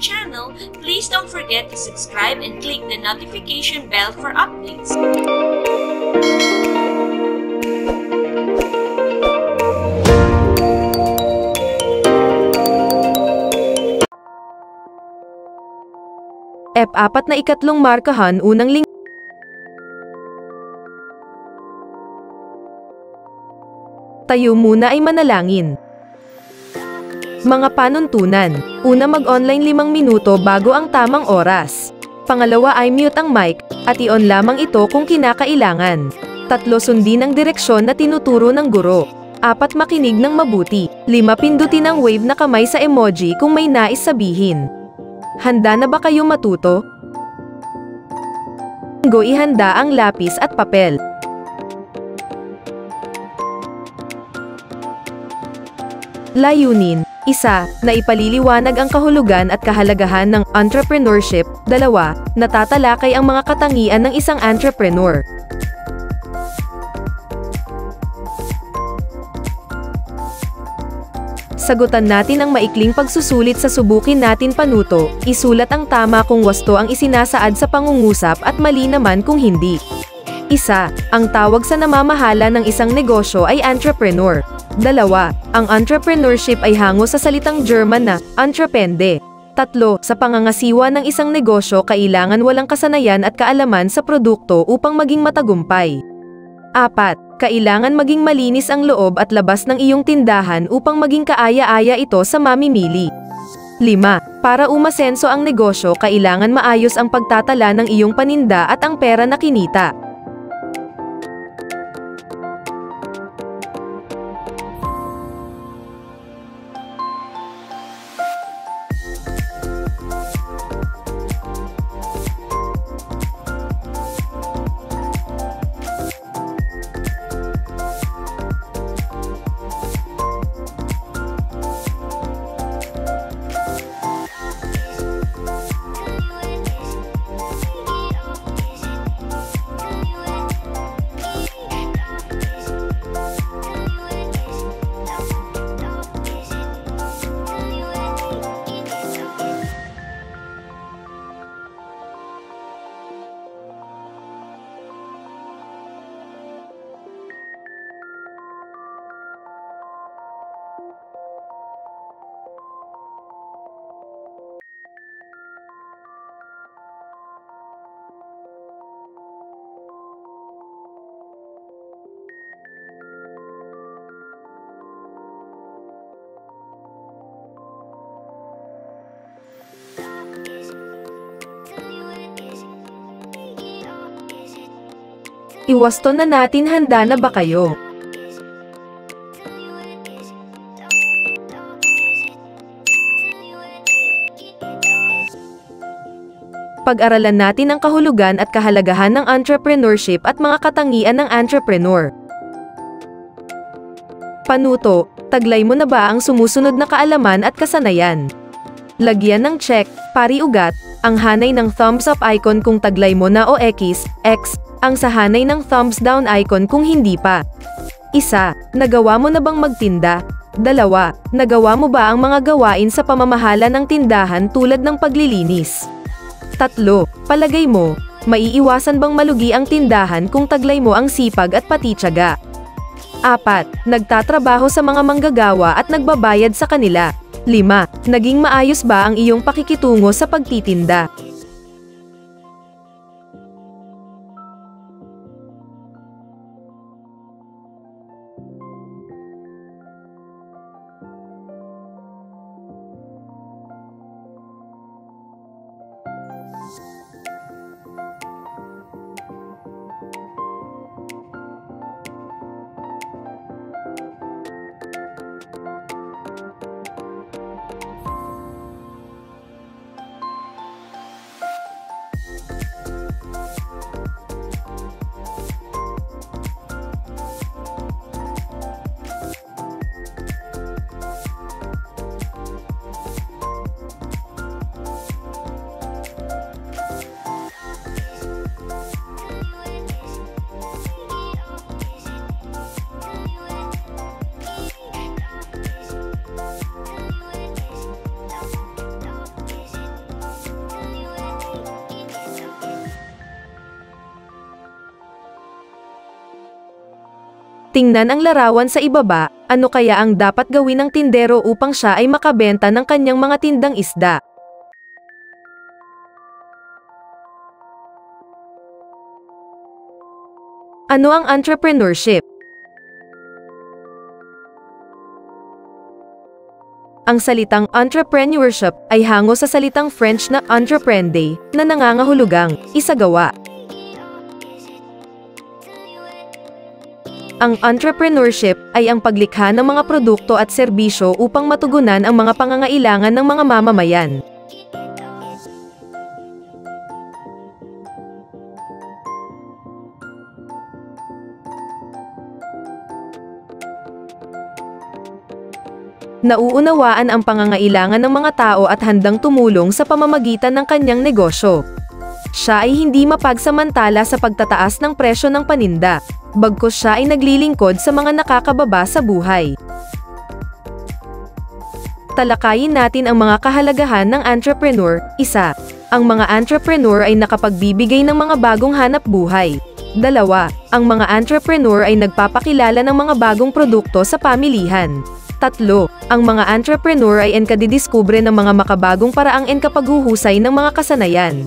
channel, please don't forget to subscribe and click the notification bell for updates. F4 na ikatlong markahan unang linggo. Tayo muna ay manalangin. Mga panuntunan. Una, mag-online 5 minuto bago ang tamang oras. Pangalawa ay mute ang mic, at i-on lamang ito kung kinakailangan. 3, sundin ang direksyon na tinuturo ng guro. 4, makinig ng mabuti. 5, pindutin ang wave na kamay sa emoji kung may nais sabihin. Handa na ba kayo matuto? Ihanda ang lapis at papel. Layunin. 1. Na ipaliliwanag ang kahulugan at kahalagahan ng entrepreneurship. 2. Natatalakay ang mga katangian ng isang entrepreneur. Sagutan natin ang maikling pagsusulit sa subukin natin panuto. Isulat ang tama kung wasto ang isinasaad sa pangungusap at mali naman kung hindi. 1. Ang tawag sa namamahala ng isang negosyo ay entrepreneur. 2. Ang entrepreneurship ay hango sa salitang German na entrepende. 3. Sa pangangasiwa ng isang negosyo, kailangan walang kasanayan at kaalaman sa produkto upang maging matagumpay. 4. Kailangan maging malinis ang loob at labas ng iyong tindahan upang maging kaaya-aya ito sa mamimili. 5. Para umasenso ang negosyo, kailangan maayos ang pagtatala ng iyong paninda at ang pera na kinita. Iwasto na natin, handa na ba kayo? Pag-aralan natin ang kahulugan at kahalagahan ng entrepreneurship at mga katangian ng entrepreneur. Panuto, taglay mo na ba ang sumusunod na kaalaman at kasanayan? Lagyan ng check, pari-ugat, ang hanay ng thumbs up icon kung taglay mo na o X, ang sahanay ng thumbs down icon kung hindi pa. 1. Nagawa mo na bang magtinda? 2. Nagawa mo ba ang mga gawain sa pamamahala ng tindahan tulad ng paglilinis? 3. Palagay mo, maiiwasan bang malugi ang tindahan kung taglay mo ang sipag at pati tiyaga? 4. Nagtatrabaho sa mga manggagawa at nagbabayad sa kanila. 5. Naging maayos ba ang iyong pakikitungo sa pagtitinda? Tingnan ang larawan sa ibaba, ano kaya ang dapat gawin ng tindero upang siya ay makabenta ng kanyang mga tindang isda? Ano ang entrepreneurship? Ang salitang entrepreneurship ay hango sa salitang French na entreprendre, na nangangahulugang isagawa. Ang entrepreneurship ay ang paglikha ng mga produkto at serbisyo upang matugunan ang mga pangangailangan ng mga mamamayan. Nauunawaan ang pangangailangan ng mga tao at handang tumulong sa pamamagitan ng kanyang negosyo. Siya ay hindi mapagsamantala sa pagtataas ng presyo ng paninda, bagkus siya ay naglilingkod sa mga nakakababa sa buhay. Talakayin natin ang mga kahalagahan ng entrepreneur. 1. Ang mga entrepreneur ay nakapagbibigay ng mga bagong hanap buhay. 2. Ang mga entrepreneur ay nagpapakilala ng mga bagong produkto sa pamilihan. 3. Ang mga entrepreneur ay enkadidiskubre ng mga makabagong paraang enkapaghuhusay ng mga kasanayan.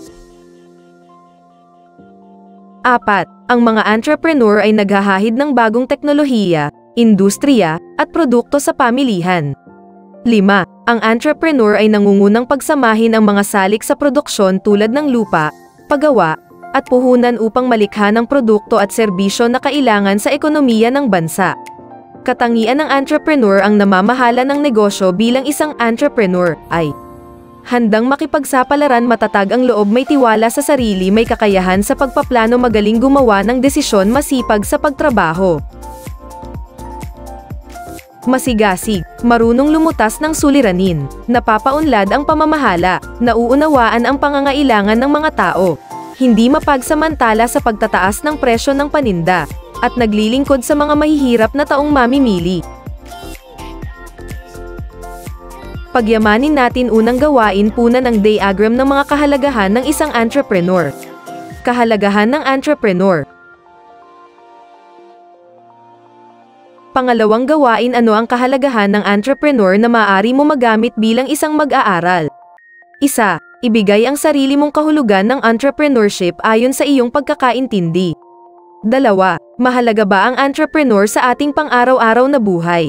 4. Ang mga entrepreneur ay naghahahid ng bagong teknolohiya, industriya, at produkto sa pamilihan. 5. Ang entrepreneur ay nangungunang pagsamahin ang mga salik sa produksyon tulad ng lupa, paggawa, at puhunan upang malikha ng produkto at serbisyo na kailangan sa ekonomiya ng bansa. Katangian ng entrepreneur ang namamahala ng negosyo bilang isang entrepreneur ay handang makipagsapalaran, matatag ang loob, may tiwala sa sarili, may kakayahan sa pagpaplano, magaling gumawa ng desisyon, masipag sa pagtrabaho, masigasig, marunong lumutas ng suliranin, napapaunlad ang pamamahala, nauunawaan ang pangangailangan ng mga tao, hindi mapagsamantala sa pagtataas ng presyo ng paninda, at naglilingkod sa mga mahihirap na taong mamimili. Pagyamanin natin. Unang gawain, punan ang diagram ng mga kahalagahan ng isang entrepreneur. Kahalagahan ng entrepreneur. Pangalawang gawain, ano ang kahalagahan ng entrepreneur na maaari mo magamit bilang isang mag-aaral? 1. Ibigay ang sarili mong kahulugan ng entrepreneurship ayon sa iyong pagkakaintindi. 2. Mahalaga ba ang entrepreneur sa ating pang-araw-araw na buhay?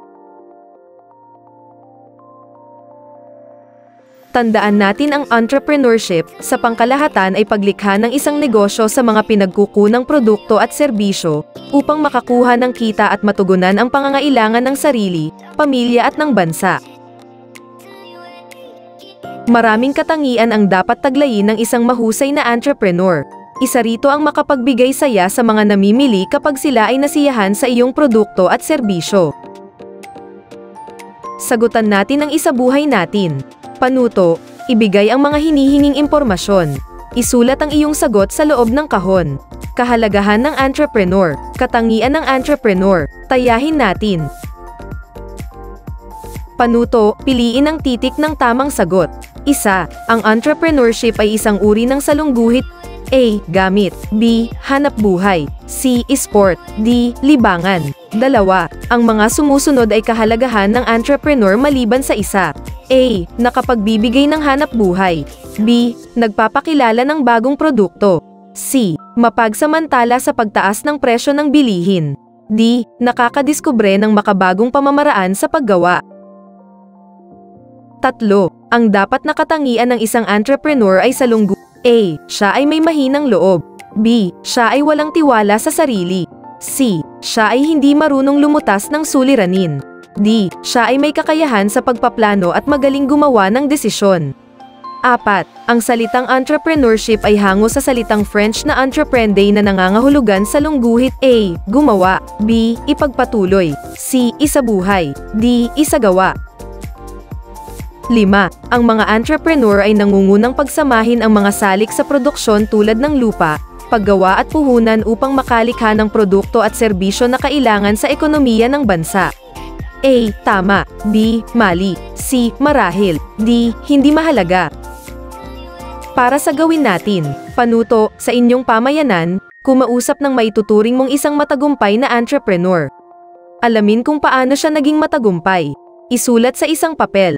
Tandaan natin, ang entrepreneurship sa pangkalahatan ay paglikha ng isang negosyo sa mga pinagkukunang produkto at serbisyo upang makakuha ng kita at matugunan ang pangangailangan ng sarili, pamilya at ng bansa. Maraming katangian ang dapat taglayin ng isang mahusay na entrepreneur. Isa rito ang makapagbigay saya sa mga namimili kapag sila ay nasiyahan sa iyong produkto at serbisyo. Sagutan natin ang isabuhay natin. Panuto, ibigay ang mga hinihinging impormasyon. Isulat ang iyong sagot sa loob ng kahon. Kahalagahan ng entrepreneur, katangian ng entrepreneur, tayahin natin. Panuto, piliin ang titik ng tamang sagot. 1. Ang entrepreneurship ay isang uri ng salungguhit. A. Gamit. B. Hanap buhay. C. Sport. D. Libangan. 2. Ang mga sumusunod ay kahalagahan ng entrepreneur maliban sa isa. A. Nakapagbibigay ng hanap buhay. B. Nagpapakilala ng bagong produkto. C. Mapagsamantala sa pagtaas ng presyo ng bilihin. D. Nakakadiskubre ng makabagong pamamaraan sa paggawa. 3. Ang dapat na katangian ng isang entrepreneur ay salungguhit. A. Siya ay may mahinang loob. B. Siya ay walang tiwala sa sarili. C. Siya ay hindi marunong lumutas ng suliranin. D. Siya ay may kakayahan sa pagpaplano at magaling gumawa ng desisyon. 4. Ang salitang entrepreneurship ay hango sa salitang French na entreprendre na nangangahulugan sa lungguhit. A. Gumawa. B. Ipagpatuloy. C. Isabuhay. D. Isagawa. 5. Ang mga entrepreneur ay nangungunang pagsamahin ang mga salik sa produksyon tulad ng lupa, paggawa at puhunan upang makalikha ng produkto at serbisyo na kailangan sa ekonomiya ng bansa. A. Tama. B. Mali. C. Marahil. D. Hindi mahalaga. Para sa gawin natin, panuto, sa inyong pamayanan, kumausap ng maituturing mong isang matagumpay na entrepreneur. Alamin kung paano siya naging matagumpay. Isulat sa isang papel.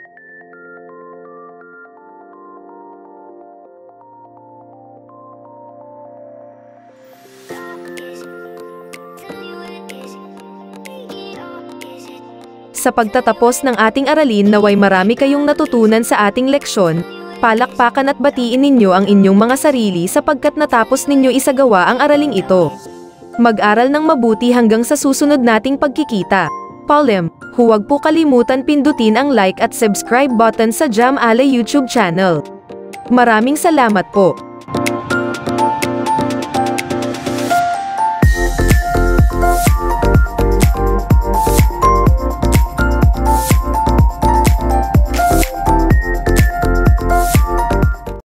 Sa pagtatapos ng ating aralin naway marami kayong natutunan sa ating leksyon, palakpakan at batiin ninyo ang inyong mga sarili sapagkat natapos ninyo isagawa ang araling ito. Mag-aral ng mabuti hanggang sa susunod nating pagkikita. Palem, huwag po kalimutan pindutin ang like at subscribe button sa Jam Alley YouTube channel. Maraming salamat po.